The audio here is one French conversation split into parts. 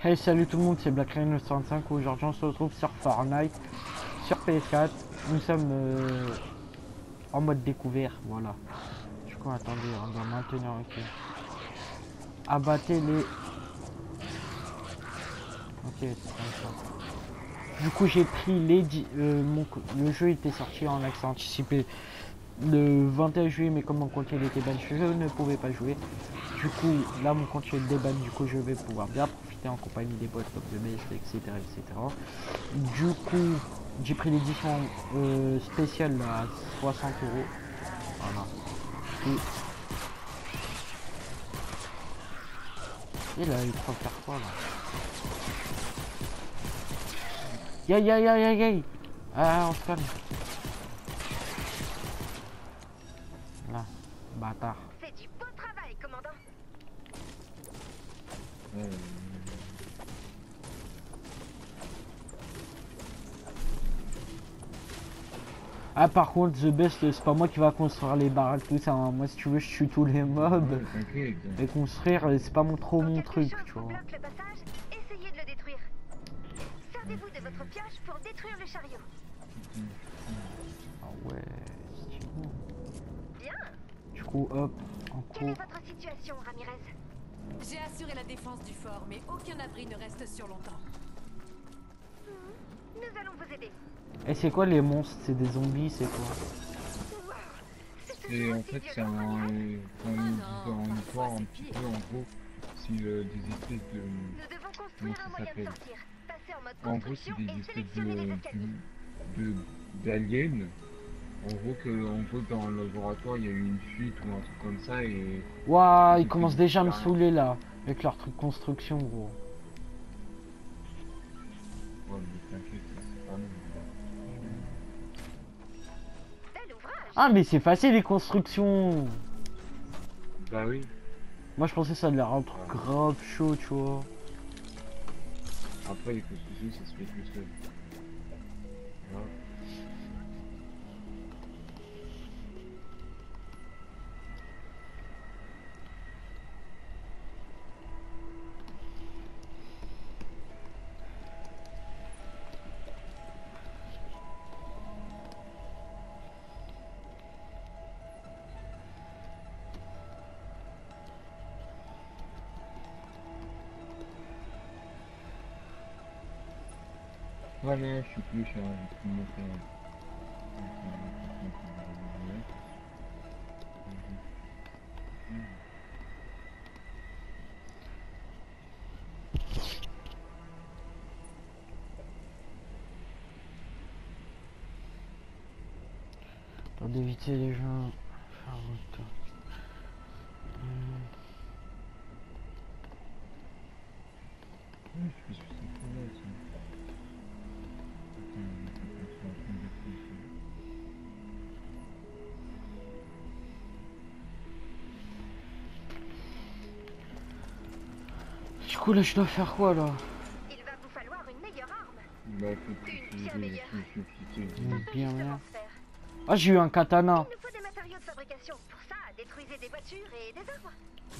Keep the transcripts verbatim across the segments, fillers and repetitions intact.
Hey, salut tout le monde, c'est Blackrain neuf cent cinq. Aujourd'hui on se retrouve sur Fortnite, sur P S quatre. Nous sommes euh, en mode découvert, voilà. Du coup attendez, on doit maintenir ok. Abattez les... Ok, c'est comme ça. Du coup j'ai pris les... dix- Euh, mon... Le jeu était sorti en accès anticipé le vingt et un juillet, mais comme mon compte il était ban, je ne pouvais pas jouer. Du coup là mon compte il est déban, du coup je vais pouvoir bien profiter en compagnie des bots comme de Best, etc, etc. Du coup j'ai pris l'édition euh, spéciale à soixante euros, voilà. Et, et là il faut faire quoi là? Aïe aïe aïe aïe aïe. Ah, on se calme. Là, bâtard. C'est du beau travail, commandant. Euh... Ah par contre The Best, c'est pas moi qui va construire les baraques tout ça, hein. Moi si tu veux je tue tous les mobs. Ouais, Et construire c'est pas mon, trop Quand mon quelque truc, chose tu vous vois. bloque le passage, essayez de le détruire. Servez-vous de votre pioche pour détruire le chariot. Ah ouais, stylé. Bien. Du coup hop, en Quelle est cours. votre situation, Ramirez? J'ai assuré la défense du fort, mais aucun abri ne reste sur longtemps. Hmm, Nous allons vous aider. Et c'est quoi les monstres? C'est des zombies, c'est quoi? Wow. C'est Et toujours en aussi fait, c'est violent, un, Ramirez. un, Oh non, une histoire parfois, un c'est petit pire. peu, en gros, si euh, des espèces de... Nous devons Comment construire ça un moyen de s'appelle? sortir. Passer en mode En gros, c'est construction des et espèces sélectionner les de... escaliers. de d'aliens. En gros, que, en gros, dans le laboratoire, il y a eu une fuite ou un truc comme ça et... Waouh, ils Ils commencent étaient déjà à me super- saouler là, avec leur truc construction gros. Ouais, mais t'inquiète, ça, c'est pas nous. Bel ouvrage. Ah mais c'est facile les constructions. Bah oui. Moi je pensais que ça allait l'air un truc Ouais. grave chaud, tu vois. Après, les constructions, ça se fait tout seul. Voilà. Voilà, je suis plus cher, je peux me faire. Pour d'éviter les gens. Faire route. Hmm. Je suis sur cette fois-là, ça. Attends, je suis en train de réfléchir. Du coup là je dois faire quoi là? Il va vous falloir une meilleure arme. Bah, faut que Une tu bien te meilleure. Une On peut bien justement meilleure. se faire. Ah j'ai eu un katana. Il nous faut des matériaux de fabrication. Pour ça, détruisez des voitures et des arbres.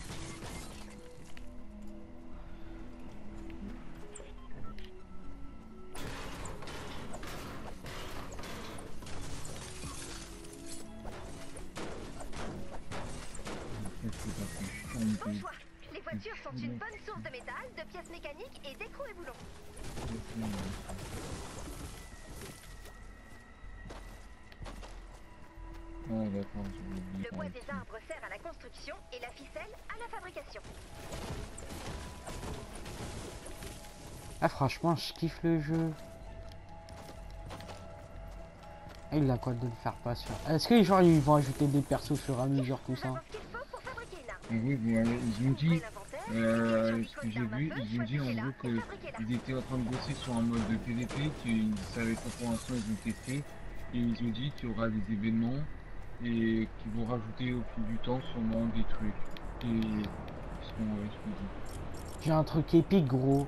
Bon choix. Les voitures sont une bonne source de métal, de pièces mécaniques et d'écrous et boulons. Ah d'accord, j'ai oublié. Le bois des arbres sert à la construction et la ficelle à la fabrication. Ah franchement je kiffe le jeu. Ah, il a quoi de le faire patient. Est-ce que les gens ils vont ajouter des persos au fur et à mesure tout Nous ça? avons ce qu'il faut pour fabriquer une arme. En gros, voilà, ils ont Ouvrez dit, l'inventaire, euh, cliquez ce sur que l'icône j'ai d'arme à vu, feu, ils ont dit en choisissez-la gros et fabriquez-la. qu'ils étaient en train de bosser sur un mode de P V P, qu'ils savaient pas pour l'instant, ils ont testé, et ils ont dit qu'il y aura des événements et qu'ils vont rajouter au fil du temps sûrement des trucs. Et ils seront euh, exclusifs. J'ai un truc épique gros.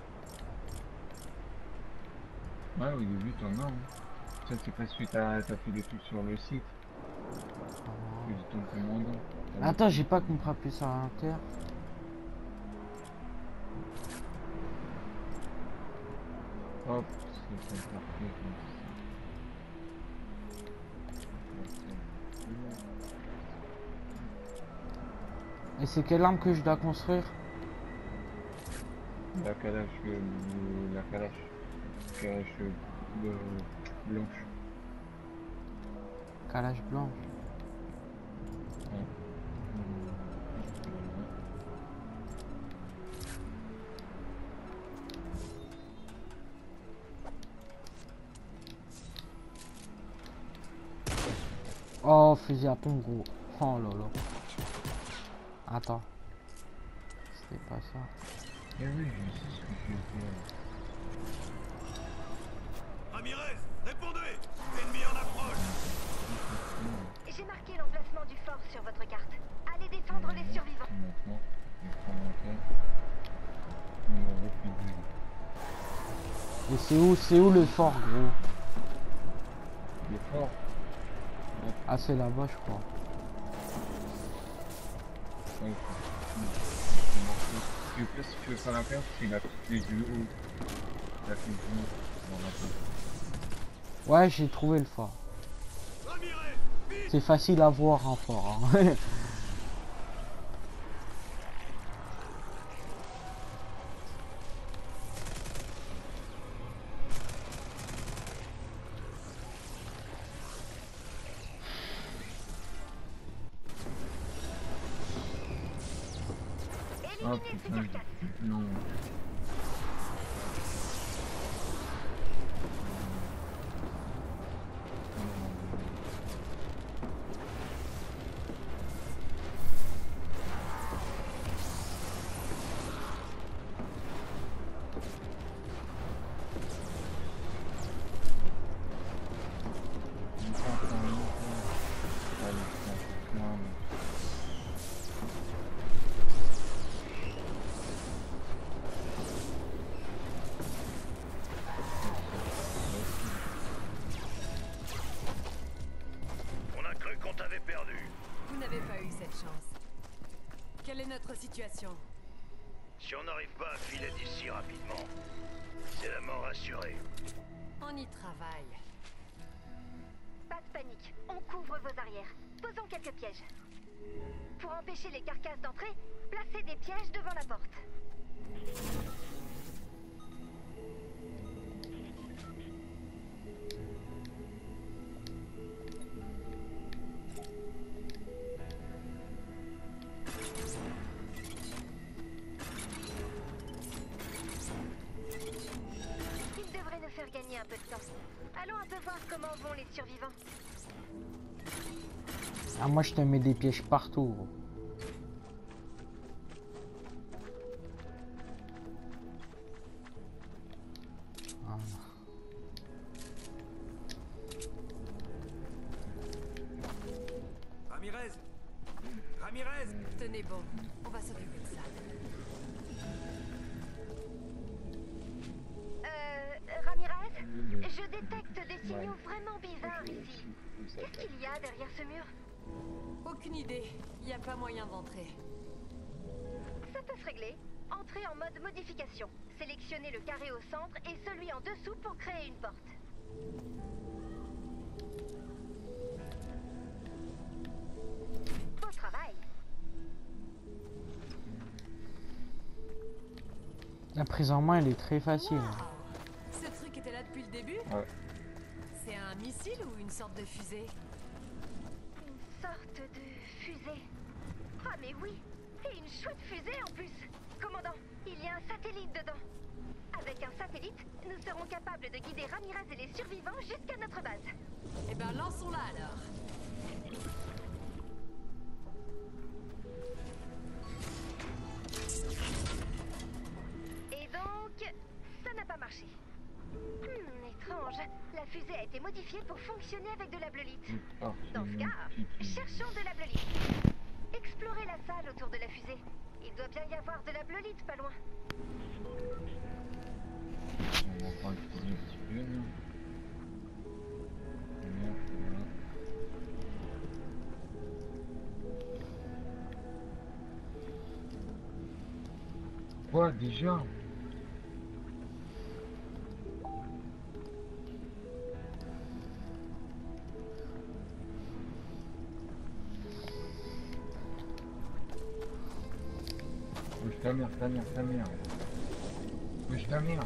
Ouais, au début, t'en as. Hein. Ça, c'est parce que t'as t'as fait des trucs sur le site. Que dit ton commandant. Attends j'ai pas compris plus à l'inter. Hop, c'est pas parfait comme Et c'est quelle arme que je dois construire? ça. La calache, euh, la calache, calache euh, blanche. Calage blanche. Ouais. Oh, fusil à pompe gros. Oh là là. Attends. C'était pas ça. Eh oui, je sais ce que je vais faire. Ramirez, répondez! Ennemi en approche! J'ai marqué l'emplacement du fort sur votre carte. Allez défendre les survivants. Maintenant, je vais prendre un cas. Numéro plus de Et c'est où, c'est où le fort gros? Il est fort. Ah c'est là-bas je crois. Ouais, tu veux si tu veux faire la perte, c'est la clé du haut. La clé du haut dans la perte. Ouais j'ai trouvé le fort. Ramirez, vite! C'est facile à voir un fort. Hein. Ah Éliminez ces putain, carcasses. non. On a cru qu'on t'avait perdu. Vous n'avez pas eu cette chance. Quelle est notre situation? Si on n'arrive pas à filer d'ici rapidement, c'est la mort assurée. On y travaille. Pas de panique. On couvre vos arrières. Posons quelques pièges. Pour empêcher les carcasses d'entrer, placez des pièges devant la porte. Il devrait nous faire gagner un peu de temps. Allons un peu voir comment vont les survivants. Ah moi je te mets des pièges partout gros. Voilà. Ramirez! Ramirez! Tenez bon, on va s'occuper de ça. Euh, Ramirez, je détecte des signaux vraiment bizarres ici. Qu'est-ce qu'il y a derrière ce mur? Aucune idée, il n'y a pas moyen d'entrer. Ça peut se régler. Entrez en mode modification. Sélectionnez le carré au centre et celui en dessous pour créer une porte. Beau travail. La prise en main elle est très facile. Wow. Ce truc était là depuis le début? Ouais. C'est un missile ou une sorte de fusée? Une sorte de fusée. Ah mais oui. Et une chouette fusée en plus. Commandant, il y a un satellite dedans. Avec un satellite, nous serons capables de guider Ramirez et les survivants jusqu'à notre base. Eh ben lançons-la alors. Et donc, ça n'a pas marché. Hmm, étrange. La fusée a été modifiée pour fonctionner avec de la bleulite. Dans ce cas, cherchons de la bleulite. Explorez la salle autour de la fusée. Il doit bien y avoir de la bleulite pas loin. On va prendre un petit peu. Là. Voilà. Quoi déjà? ta mère, ta mère, ta mère. Wesh ta mère.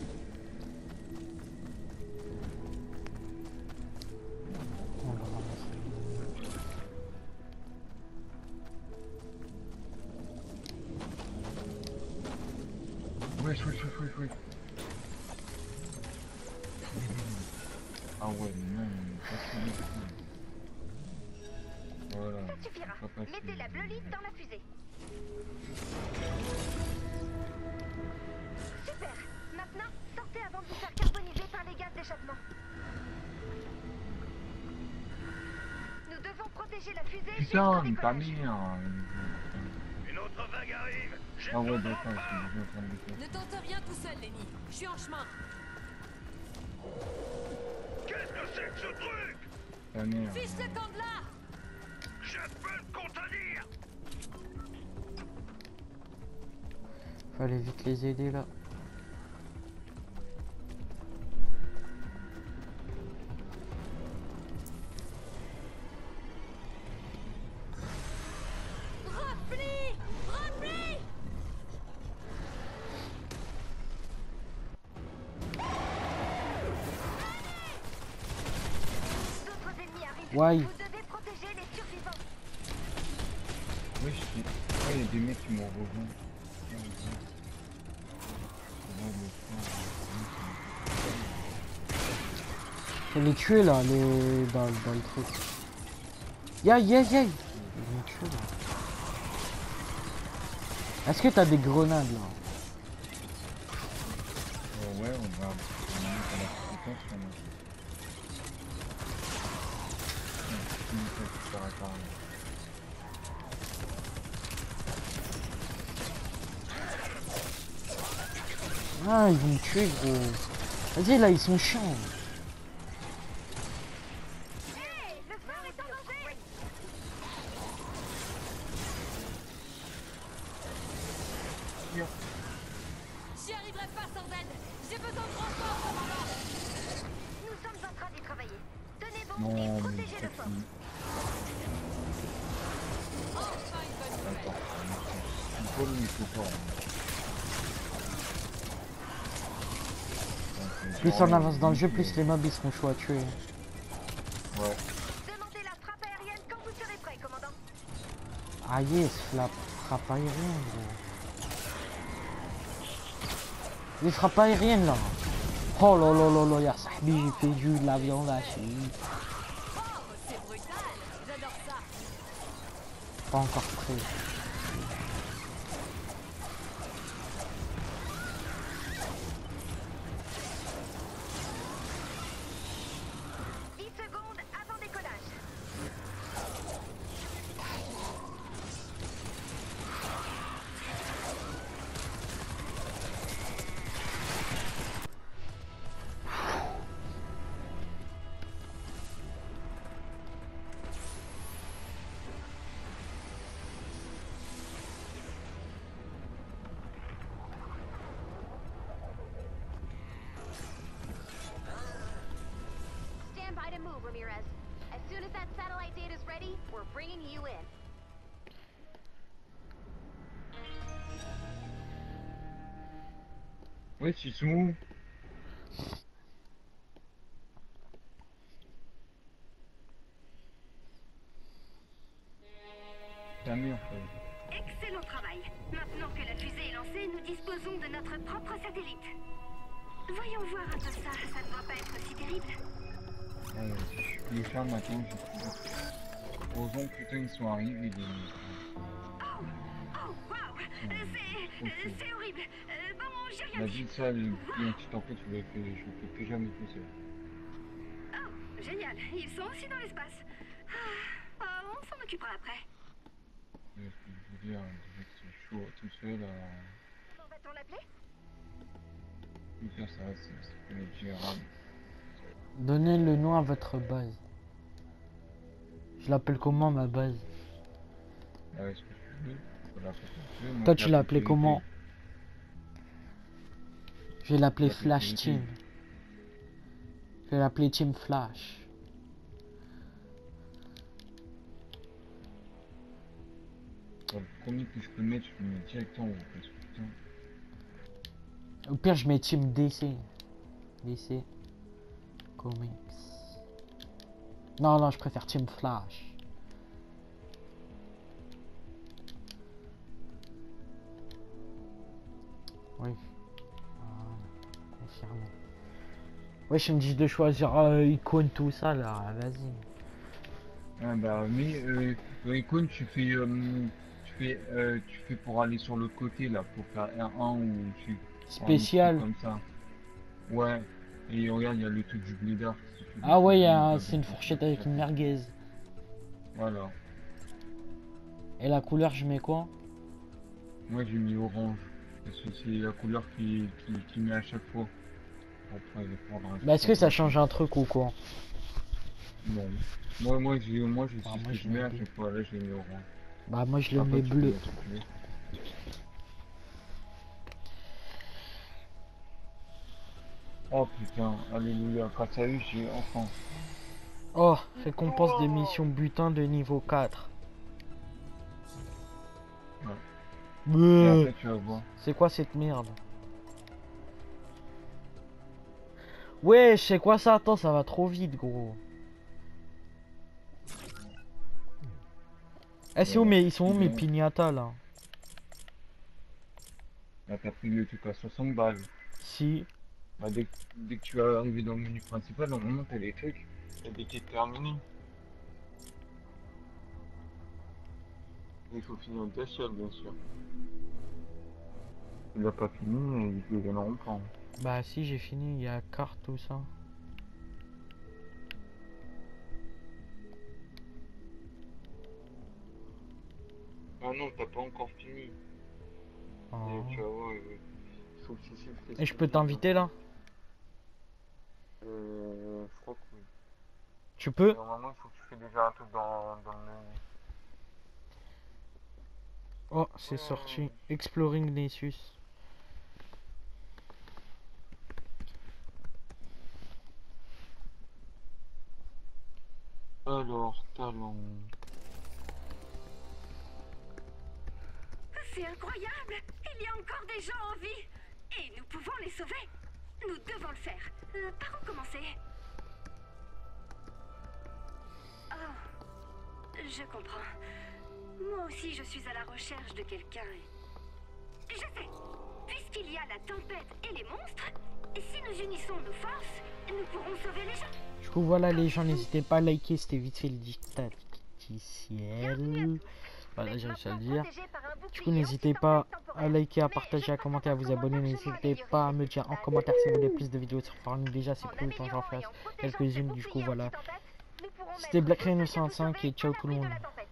On va ramasser. Wesh, wesh, wesh, wesh, wesh. Ah ouais, non, pas voilà. Ça suffira. Mettez la bleulite dans la fusée. Super. Maintenant, sortez avant de vous faire carboniser par les gaz d'échappement. Nous devons protéger la fusée Putain, jusqu'au ta décollage. mère. Une autre vague arrive. J'ai Ah ouais, besoin d'accord, d'entrain. je suis en train de le faire. Ne tente rien tout seul, Lenny. Je suis en chemin. Qu'est-ce que c'est que ce truc? Ta mère. Fiche le camp de là. Je peux te contenir. Fallait vite les aider là. Replie. Replie. D'autres ennemis arrivent. Ouais. Vous devez protéger les survivants. Oui, je suis. Ah, il y a des mecs qui m'ont rejoint. Faut les tuer là, les... dans, dans le truc. Ya ya ya. Ils vont tuer là. Est-ce que t'as des grenades là? Euh, ouais, on va. On va mettre à la fréquence, on va. Ah, ils vont me tuer gros. Vas-y là, ils sont chiants. Hey, le phare est en danger. J'y arriverai pas sans aide. J'ai besoin de renfort au moment. Nous sommes en train d'y travailler. Tenez bon Non, et mais protégez le c'est fort. fini. Enfin une bonne nouvelle. Attends, il faut le micro fort. Plus on avance dans le jeu, plus les mobs ils seront chauds à tuer. Ouais. Demandez la frappe aérienne quand vous serez prêt, commandant. Ah yes, la frappe aérienne gros. Les frappes aériennes là. Oh là là là là, ya sahbi, j'ai fait du de l'avion là, je suis Oh, c'est brutal. J'adore ça. pas encore prêt. dix secondes avant décollage. Stand by to move, Ramirez. As soon as that satellite data's ready, we're bringing you in. Ouais, ils sont où? Ta mère, frère. Excellent travail. Maintenant que la fusée est lancée, nous disposons de notre propre satellite. Voyons voir un peu ça, ça ne doit pas être si terrible. Ouais, je vais faire maintenant, je trouve. Heureusement, putain, ils sont arrivés. Les... Oh, oh, waouh, Hmm. Euh, c'est, Ok. euh, c'est horrible. Euh, bon, j'ai Il m'a rien dit. dit ça, il y a un petit tempête, je ne le fais plus jamais tout seul. Oh, génial. Ils sont aussi dans l'espace. Ah, oh, on s'en occupera après. Je veux dire, les mecs sont chauds tout seul à Comment va-t-on l'appeler? tout faire ça, c'est c'est pas être gérable. Donnez le nom à votre base. Je l'appelle comment ma base? Ouais, ce que tu veux, faut l'appeler comme tu veux. Moi, Toi je tu l'appelle l'appelais P V P. comment? Je vais l'appeler Je l'appelle Flash P V P. Team. Je vais l'appeler Team Flash. Bon, le premier que je peux mettre, je le mets directement en haut. Parce que putain. Au pire, je mets Team D C. D C. Comics. Non, non, je préfère Team Flash. Oui. Voilà. Confirmé. Ouais, je me dis de choisir euh, icône, tout ça là. Vas-y. Ah bah mais euh, euh, icône tu fais euh, tu fais euh, tu fais pour aller sur le côté là pour faire R un ou tu Spécial. comme ça. Ouais. Et regarde il y a le truc du blédard. Si tu veux, Ah ouais, tu y a peux un- le c'est une faire. fourchette avec une merguez. Voilà. Et la couleur, je mets quoi? Moi j'ai mis orange. Parce que c'est la couleur qui, qui, qui met à chaque fois. Après, il faudra- Bah, est-ce que ça change un truc ou quoi? Non. Moi moi j'ai moi je sais Ah, ce moi, que je je mets mets à bleu. chaque fois. Là j'ai mis orange. Bah, moi, je le Après, mets tu peux bleu. mettre ce que tu veux. Oh putain, alléluia, grâce à eux j'ai enfin. Oh, récompense des missions butin de niveau quatre. Ouais. Et Bleu. après tu vas voir. C'est quoi cette merde? Ouais, c'est quoi ça? Attends, ça va trop vite, gros. Eh, c'est où Ouais, mes... Ils sont où mes bien. piñatas, là? Là t'as pris le truc à soixante balles. Si. Bah, dès, que- dès que tu as enlevé dans le menu principal, normalement t'as des trucs. T'as des quêtes terminées. Il faut finir le test, bien sûr. Il n'a pas fini et ils ne gagneront pas. Bah, si, j'ai fini. Il y a carte, tout ça. Ah non, t'as pas encore fini. Oh. Et tu vas voir, euh, il faut que tu suives tes Et je peux suites, t'inviter, là? Euh, je crois que oui. Tu peux? Normalement, il faut que tu fais déjà un truc dans, dans le menu. Oh, c'est sorti. Exploring Nessus. Alors, talent. C'est incroyable! Il y a encore des gens en vie! Et nous pouvons les sauver! Nous devons le faire! Euh, par où commencer? Oh, je comprends. Moi aussi, je suis à la recherche de quelqu'un. et- Je sais! Puisqu'il y a la tempête et les monstres, si nous unissons nos forces, nous pourrons sauver les gens! Du coup, voilà, les gens, n'hésitez pas à liker. C'était vite fait le dictaticiel. Voilà, j'ai réussi à le dire. Du coup, n'hésitez pas à liker, à partager, à commenter, à vous abonner. N'hésitez pas à me dire en commentaire si vous voulez plus de vidéos sur Farming. Déjà, c'est cool quand j'en fasse quelques-unes. Du coup, voilà. C'était Black Rain neuf cent vingt-cinq et ciao tout le monde.